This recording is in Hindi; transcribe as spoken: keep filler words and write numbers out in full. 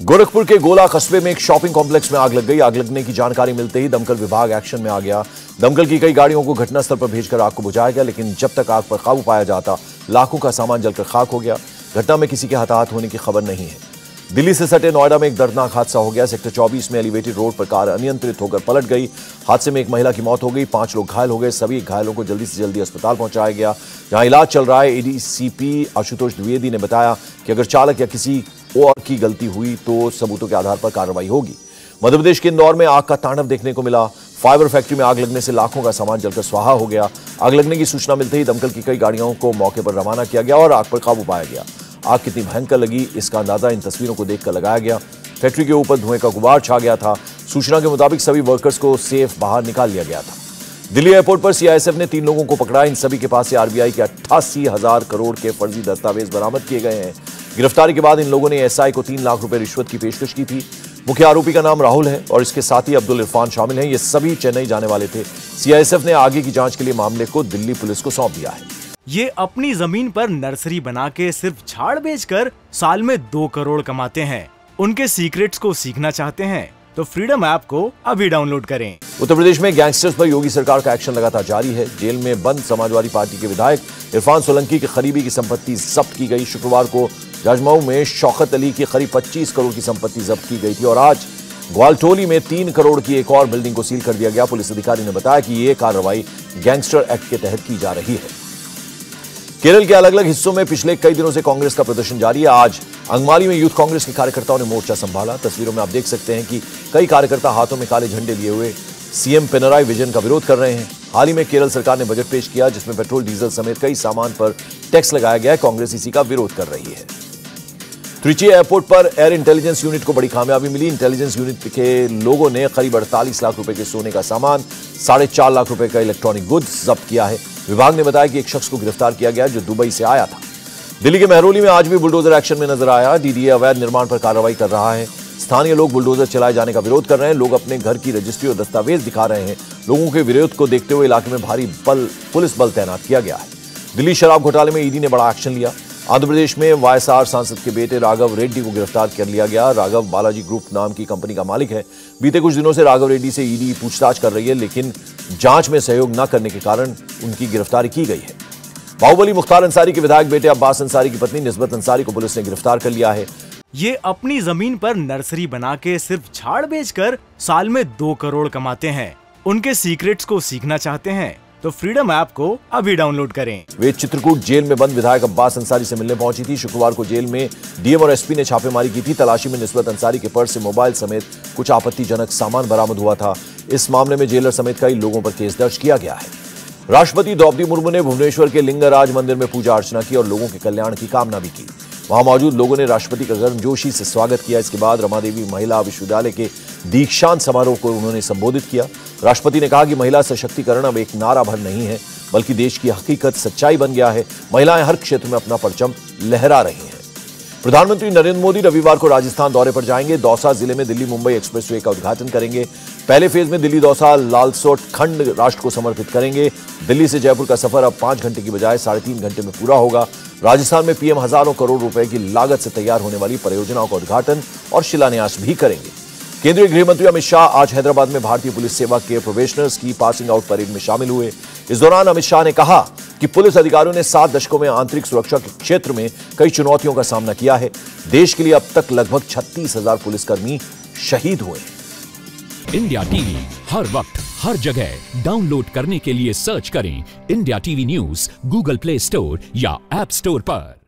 गोरखपुर के गोला कस्बे में एक शॉपिंग कॉम्प्लेक्स में आग लग गई। आग लगने की जानकारी मिलते ही दमकल विभाग एक्शन में आ गया। दमकल की कई गाड़ियों को घटनास्थल पर भेजकर आग को बुझाया गया, लेकिन जब तक आग पर काबू पाया जाता लाखों का सामान जलकर खाक हो गया। घटना में किसी के हताहत होने की खबर नहीं है। दिल्ली से सटे नोएडा में एक दर्दनाक हादसा हो गया। सेक्टर चौबीस में एलिवेटेड रोड पर कार अनियंत्रित होकर पलट गई। हादसे में एक महिला की मौत हो गई, पांच लोग घायल हो गए। सभी घायलों को जल्दी से जल्दी अस्पताल पहुंचाया गया, जहां इलाज चल रहा है। एडीसीपी आशुतोष द्विवेदी ने बताया कि अगर चालक या किसी और की गलती हुई तो सबूतों के आधार पर कार्रवाई होगी। मध्य प्रदेश के इंदौर में आग का तांडव देखने को मिला। फाइबर फैक्ट्री में आग लगने से लाखों का सामान जलकर स्वाहा हो गया। आग लगने की सूचना मिलते ही दमकल की कई गाड़ियों को मौके पर रवाना किया गया और आग पर काबू पाया गया। आग कितनी भयंकर लगी इसका अंदाजा इन तस्वीरों को देखकर लगाया गया। फैक्ट्री के ऊपर धुएं का गुबार छा गया था। सूचना के मुताबिक सभी वर्कर्स को सेफ बाहर निकाल लिया गया था। दिल्ली एयरपोर्ट पर सीआईएसएफ ने तीन लोगों को पकड़ा। इन सभी के पास से आरबीआई के अट्ठासी हजार करोड़ के फर्जी दस्तावेज बरामद किए गए हैं। गिरफ्तारी के बाद इन लोगों ने एसआई को तीन लाख रुपए रिश्वत की पेशकश की थी। मुख्य आरोपी का नाम राहुल है और इसके साथ ही अब्दुल इरफान शामिल हैं। ये सभी चेन्नई जाने वाले थे। सीआईएसएफ ने आगे की जांच के लिए मामले को दिल्ली पुलिस को सौंप दिया है। ये अपनी जमीन पर नर्सरी बना के सिर्फ झाड़ बेचकर साल में दो करोड़ कमाते हैं। उनके सीक्रेट्स को सीखना चाहते हैं तो फ्रीडम ऐप को अभी डाउनलोड करें। उत्तर प्रदेश में गैंगस्टर्स पर योगी सरकार का एक्शन लगातार जारी है। जेल में बंद समाजवादी पार्टी के विधायक इरफान सोलंकी के करीबी की संपत्ति जब्त की गई। शुक्रवार को जाजमऊ में शौकत अली की करीब पच्चीस करोड़ की संपत्ति जब्त की गई थी और आज ग्वालटोली में तीन करोड़ की एक और बिल्डिंग को सील कर दिया गया। पुलिस अधिकारी ने बताया कि ये कार्रवाई गैंगस्टर एक्ट के तहत की जा रही है। केरल के अलग अलग हिस्सों में पिछले कई दिनों से कांग्रेस का प्रदर्शन जारी है। आज अंगमाली में यूथ कांग्रेस के कार्यकर्ताओं ने मोर्चा संभाला। तस्वीरों में आप देख सकते हैं कि कई कार्यकर्ता हाथों में काले झंडे लिए हुए सीएम पिनराई विजयन का विरोध कर रहे हैं। हाल ही में केरल सरकार ने बजट पेश किया, जिसमें पेट्रोल डीजल समेत कई सामान पर टैक्स लगाया गया है। कांग्रेस इसी का विरोध कर रही है। त्रिची एयरपोर्ट पर एयर इंटेलिजेंस यूनिट को बड़ी कामयाबी मिली। इंटेलिजेंस यूनिट के लोगों ने करीब अड़तालीस लाख रुपए के सोने का सामान, साढ़े चार लाख रुपए का इलेक्ट्रॉनिक गुड्स जब्त किया है। विभाग ने बताया कि एक शख्स को गिरफ्तार किया गया जो दुबई से आया था। दिल्ली के मेहरौली में आज भी बुलडोजर एक्शन में नजर आया। डीडीए अवैध निर्माण पर कार्रवाई कर रहा है। स्थानीय लोग बुलडोजर चलाए जाने का विरोध कर रहे हैं। लोग अपने घर की रजिस्ट्री और दस्तावेज दिखा रहे हैं। लोगों के विरोध को देखते हुए इलाके में भारी बल पुलिस बल तैनात किया गया है। दिल्ली शराब घोटाले में ईडी ने बड़ा एक्शन लिया। आंध्र प्रदेश में वाईएसआर सांसद के बेटे राघव रेड्डी को गिरफ्तार कर लिया गया। राघव बालाजी ग्रुप नाम की कंपनी का मालिक है। बीते कुछ दिनों से राघव रेड्डी से ईडी पूछताछ कर रही है, लेकिन जांच में सहयोग न करने के कारण उनकी गिरफ्तारी की गई है। बाहुबली मुख्तार अंसारी के विधायक बेटे अब्बास अंसारी की पत्नी निस्बत अंसारी को पुलिस ने गिरफ्तार कर लिया है। ये अपनी जमीन पर नर्सरी बना के सिर्फ झाड़ बेचकर साल में दो करोड़ कमाते हैं। उनके सीक्रेट्स को सीखना चाहते हैं तो फ्रीडम ऐप को अभी डाउनलोड करें। वे चित्रकूट जेल में बंद विधायक अब्बास अंसारी से मिलने पहुंची थी। शुक्रवार को जेल में डीएम और एसपी ने छापेमारी की थी। तलाशी में निस्बत अंसारी के पर्स से मोबाइल समेत कुछ आपत्तिजनक सामान बरामद हुआ था। इस मामले में जेलर समेत कई लोगों पर केस दर्ज किया गया है। राष्ट्रपति द्रौपदी मुर्मू ने भुवनेश्वर के लिंगराज मंदिर में पूजा अर्चना की और लोगों के कल्याण की कामना भी की। वहां मौजूद लोगों ने राष्ट्रपति का गर्मजोशी से स्वागत किया। इसके बाद रमादेवी महिला विश्वविद्यालय के दीक्षांत समारोह को उन्होंने संबोधित किया। राष्ट्रपति ने कहा कि महिला सशक्तिकरण अब एक नारा भर नहीं है, बल्कि देश की हकीकत सच्चाई बन गया है। महिलाएं हर क्षेत्र में अपना परचम लहरा रही हैं। प्रधानमंत्री नरेंद्र मोदी रविवार को राजस्थान दौरे पर जाएंगे। दौसा जिले में दिल्ली मुंबई एक्सप्रेसवे का उद्घाटन करेंगे। पहले फेज में दिल्ली दौसा लालसोट खंड राष्ट्र को समर्पित करेंगे। दिल्ली से जयपुर का सफर अब पांच घंटे की बजाय साढ़े तीन घंटे में पूरा होगा। राजस्थान में पीएम हजारों करोड़ रुपए की लागत से तैयार होने वाली परियोजनाओं का उद्घाटन और शिलान्यास भी करेंगे। केंद्रीय गृह मंत्री अमित शाह आज हैदराबाद में भारतीय पुलिस सेवा के प्रोबेशनर्स की पासिंग आउट परेड में शामिल हुए। इस दौरान अमित शाह ने कहा कि पुलिस अधिकारियों ने सात दशकों में आंतरिक सुरक्षा के क्षेत्र में कई चुनौतियों का सामना किया है। देश के लिए अब तक लगभग छत्तीस हजार पुलिसकर्मी शहीद हुए। इंडिया टीवी हर वक्त हर जगह डाउनलोड करने के लिए सर्च करें India TV news Google Play Store या ऐप स्टोर पर।